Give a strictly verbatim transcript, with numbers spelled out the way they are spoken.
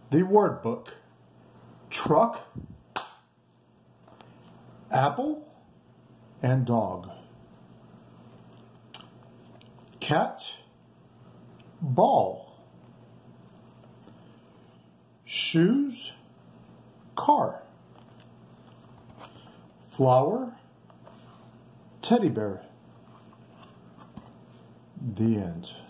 The word book. Truck, apple, and dog. Cat, ball. Shoes, car. Flower, teddy bear. The end.